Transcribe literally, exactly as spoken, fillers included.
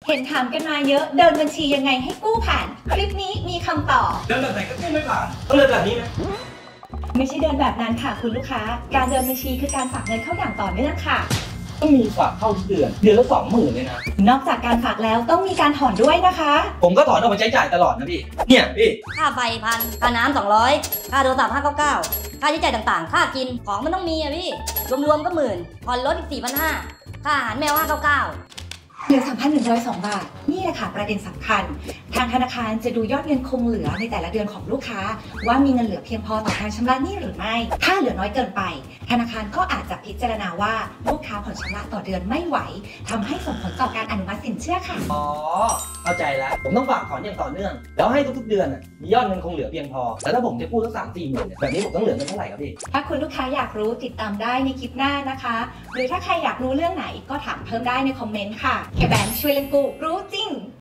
เห็นถามกันมาเยอะเดินบัญชียังไงให้กู้ผ่าน คลิปนี้มีคำตอบเดินแบบไหนก็กู้ไม่ผ่านต้องเดินแบบนี้ไหมไม่ใช่เดินแบบนั้นค่ะคุณลูกค้าการเดินบัญชีคือการฝากเงินเข้าอย่างต่อเนื่องค่ะต้องมีฝากเข้าทุกเดือนเดือนละสองหมื่นเลยนะนอกจากการฝากแล้วต้องมีการถอนด้วยนะคะผมก็ถอนออกมาใช้จ่ายตลอดนะพี่เนี่ยพี่ค่าไฟพันค่าน้ำสองร้อยค่าโทรศัพท์ห้าเก้าเก้าค่าใช้จ่ายต่างๆค่ากินของมันต้องมีอะพี่รวมๆก็หมื่นผ่อนรถอีกสี่พันห้าค่าอาหารแมวห้าเก้าเก้าเหลือ สามพันหนึ่งร้อยสอง บาทนี่แหละค่ะประเด็นสำคัญทางธนาคารจะดูยอดเงินคงเหลือในแต่ละเดือนของลูกค้าว่ามีเงินเหลือเพียงพอต่อการชำระหนี้หรือไม่ถ้าเหลือน้อยเกินไปธนาคารก็อาจจะพิจารณาว่าลูกค้าผ่อนชำระต่อเดือนไม่ไหวทำให้ส่งผลต่อการอนุมัติสินเชื่อค่ะอ๋อเข้าใจแล้วผมต้องฝากถอนอย่างต่อเนื่องแล้วให้ทุกๆเดือนมียอดเงินคงเหลือเพียงพอแล้วถ้าผมจะกู้สักสามสี่หมื่นแบบนี้ผมต้องเหลือเงินเท่าไหร่ครับพี่ถ้าคุณลูกค้าอยากรู้ติดตามได้ในคลิปหน้านะคะหรือถ้าใครอยากรู้เรื่องไหนก็ถามเพิ่มได้ในคอมเมนต์ค่ะแค่แบงค์ช่วยเล่นกู้รู้จริง